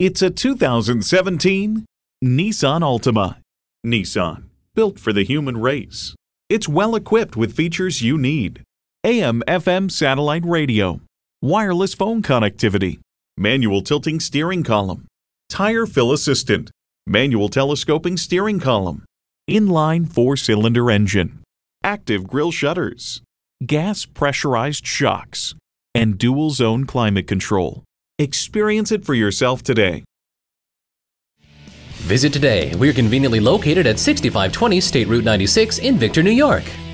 It's a 2017 Nissan Altima. Nissan, built for the human race. It's well equipped with features you need: AM/FM satellite radio, wireless phone connectivity, manual tilting steering column, tire fill assistant, manual telescoping steering column, inline 4-cylinder engine, active grille shutters, gas pressurized shocks, and dual zone climate control. Experience it for yourself today. Visit today. We're conveniently located at 6520 State Route 96 in Victor, New York.